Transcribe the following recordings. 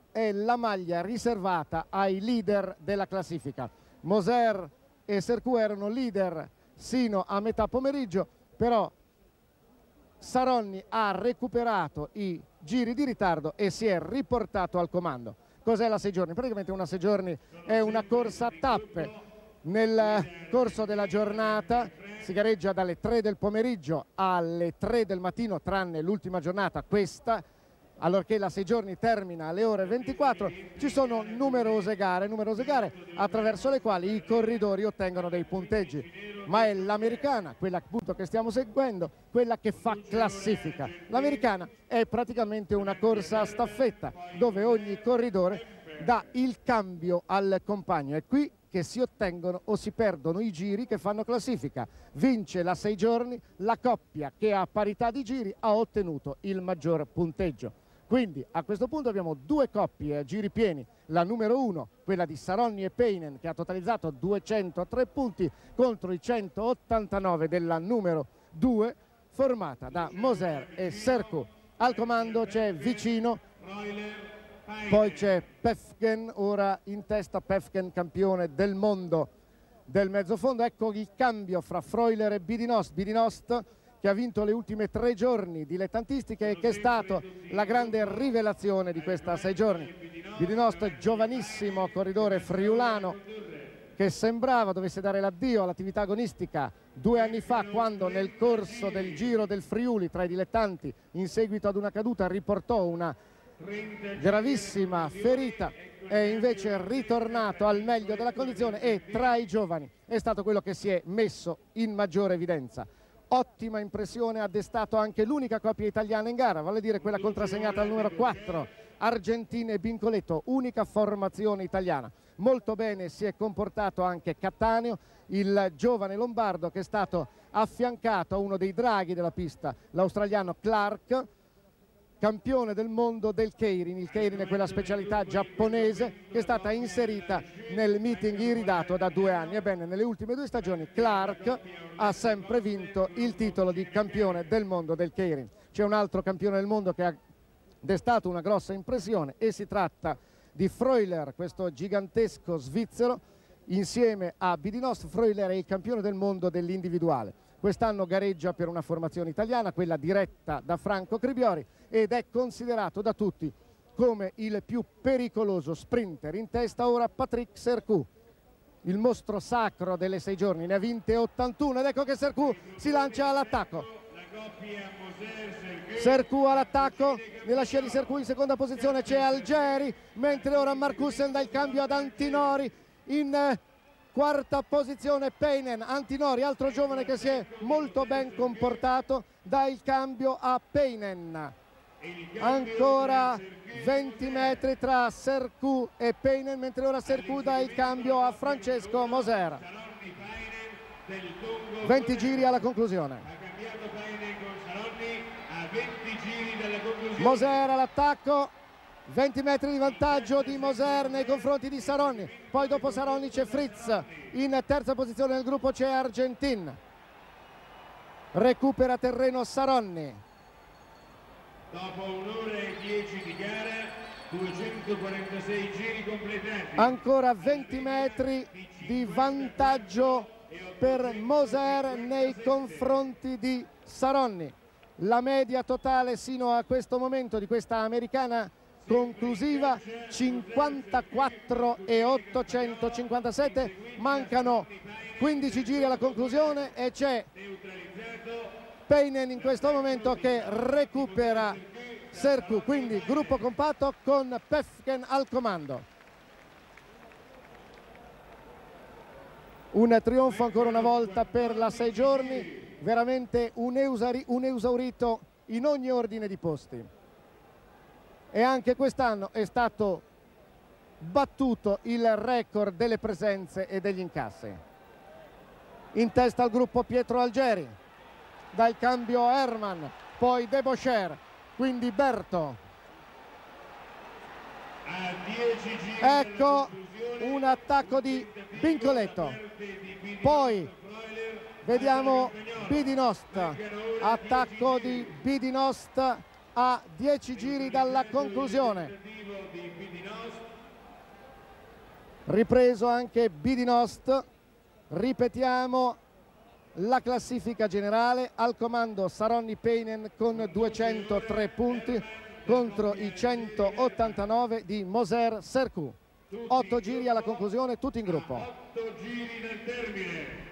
è la maglia riservata ai leader della classifica. Moser e Sercou erano leader sino a metà pomeriggio, però Saronni ha recuperato i giri di ritardo e si è riportato al comando. Cos'è la 6 giorni? Praticamente una 6 giorni è una corsa a tappe. Nel corso della giornata si gareggia dalle 3 del pomeriggio alle 3 del mattino, tranne l'ultima giornata, questa, allorché la 6 giorni termina alle ore 24. Ci sono numerose gare attraverso le quali i corridori ottengono dei punteggi, ma è l'americana, quella appunto che stiamo seguendo, quella che fa classifica. L'americana è praticamente una corsa a staffetta dove ogni corridore dà il cambio al compagno. È qui che si ottengono o si perdono i giri che fanno classifica. Vince la 6 giorni la coppia che a parità di giri ha ottenuto il maggior punteggio. Quindi a questo punto abbiamo due coppie a giri pieni, la numero 1, quella di Saronni e Peinen, che ha totalizzato 203 punti contro i 189 della numero 2, formata da Moser e Sercou. Al comando c'è Vicino, poi c'è Pefken, ora in testa Pefken, campione del mondo del mezzofondo. Ecco il cambio fra Freuler e Bidinost. Bidinost che ha vinto le ultime 3 giorni dilettantistiche e che è stato la grande rivelazione di questa 6 giorni. Bidinost, giovanissimo corridore friulano che sembrava dovesse dare l'addio all'attività agonistica 2 anni fa, quando nel corso del Giro del Friuli tra i dilettanti, in seguito ad una caduta, riportò una gravissima ferita. È invece ritornato al meglio della condizione e tra i giovani è stato quello che si è messo in maggiore evidenza. Ottima impressione ha destato anche l'unica coppia italiana in gara, vale a dire quella contrassegnata al numero 4, Argentin e Bincoletto, unica formazione italiana. Molto bene si è comportato anche Cattaneo, il giovane lombardo che è stato affiancato a uno dei draghi della pista, l'australiano Clark, campione del mondo del Keirin. Il Keirin è quella specialità giapponese che è stata inserita nel meeting iridato da 2 anni. Ebbene, nelle ultime 2 stagioni Clark ha sempre vinto il titolo di campione del mondo del Keirin. C'è un altro campione del mondo che ha destato una grossa impressione e si tratta di Freuler, questo gigantesco svizzero, insieme a Bidinost. Freuler è il campione del mondo dell'individuale. Quest'anno gareggia per una formazione italiana, quella diretta da Franco Cribiori, ed è considerato da tutti come il più pericoloso sprinter. In testa ora Patrick Sercou, il mostro sacro delle 6 giorni, ne ha vinte 81 ed ecco che Sercou si lancia all'attacco. Sercou all'attacco, nella scia di Sercou in seconda posizione c'è Algeri, mentre ora Marcussen dà il cambio ad Antinori. In quarta posizione Peinen. Antinori, altro giovane che si è molto ben comportato, dà il cambio a Peinen. Ancora 20 metri tra Sercou e Peinen, mentre ora Sercou dà il cambio a Francesco Moser. 20 giri alla conclusione. Moser all'attacco, 20 metri di vantaggio di Moser nei confronti di Saronni. Poi dopo Saronni c'è Fritz, in terza posizione nel gruppo c'è Argentin. Recupera terreno Saronni. Dopo 1 ora e 10 di gara, 246 giri completati. Ancora 20 metri di vantaggio per Moser nei confronti di Saronni. La media totale sino a questo momento di questa americana conclusiva 54,857, mancano 15 giri alla conclusione e c'è Peinen in questo momento che recupera Sercou, quindi gruppo compatto con Pefken al comando. Un trionfo ancora una volta per la 6 giorni, veramente un esaurito in ogni ordine di posti. E anche quest'anno è stato battuto il record delle presenze e degli incassi. In testa al gruppo Pietro Algeri, dal cambio Herman, poi Deboscher, quindi Berto. Ecco un attacco di Bincoletto, poi vediamo Bidinost, attacco di Bidinost a 10 giri dalla conclusione. Ripreso anche Bidinost. Ripetiamo la classifica generale: al comando Saronni Peinen con 203 punti contro i 189 di Moser Sercou. 8 giri alla conclusione, tutti in gruppo. 8 giri nel termine.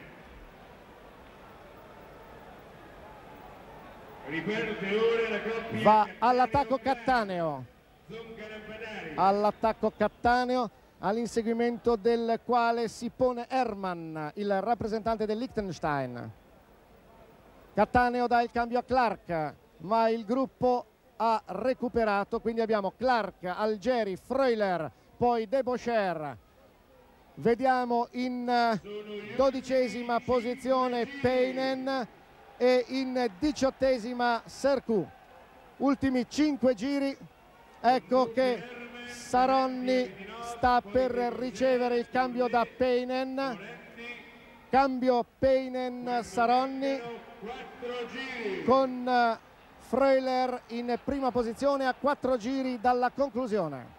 Riparte ora la coppia. Va all'attacco Cattaneo. All'attacco Cattaneo, all'inseguimento del quale si pone Hermann, il rappresentante del Liechtenstein. Cattaneo dà il cambio a Clark, ma il gruppo ha recuperato, quindi abbiamo Clark, Algeri, Freuler, poi Debaucher. Vediamo in 12ª posizione Peinen e in 18ª Sercou. Ultimi 5 giri. Ecco che Saronni sta per ricevere il cambio da Peinen. Cambio Peinen-Saronni con Freuler in prima posizione a 4 giri dalla conclusione.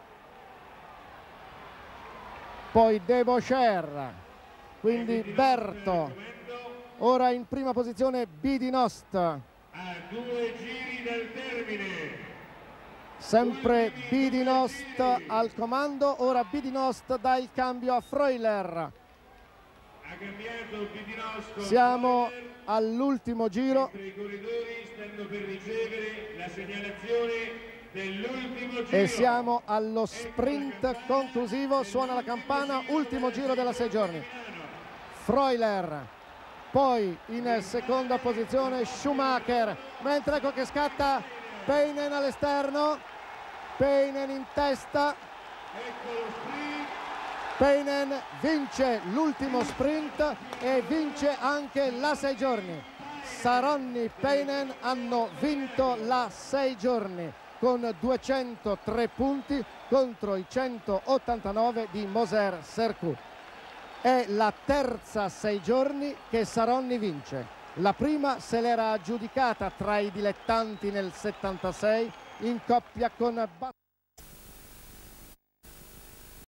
Poi Debaucher, quindi Berto, ora in prima posizione Bidinost. A 2 giri dal termine. Sempre Bidinost al comando, ora Bidinost dà il cambio a Freuler. Ha cambiato Bidinost. Siamo all'ultimo giro. I corridori stanno per ricevere la segnalazione dell'ultimo giro. E siamo allo sprint conclusivo, suona la campana, ultimo giro della 6 giorni. Freuler, poi in seconda posizione Schumacher, mentre ecco che scatta Peinen all'esterno, Peinen in testa. Peinen vince l'ultimo sprint e vince anche la 6 giorni. Saronni Peinen hanno vinto la 6 giorni con 203 punti contro i 189 di Moser Sercou. È la terza 6 giorni che Saronni vince. La prima se l'era aggiudicata tra i dilettanti nel 76 in coppia con